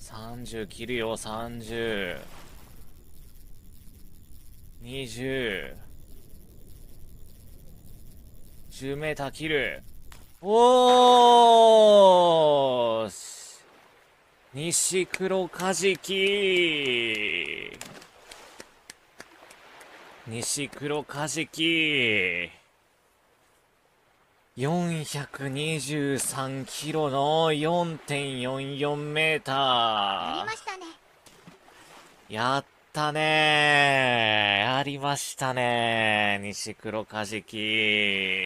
30切るよ、30。20。10メーター切る。おーし。西黒カジキ。西黒カジキ。423キロの4.44メーター。 やりましたね。 やったねー。やりましたねー。西黒カジキ。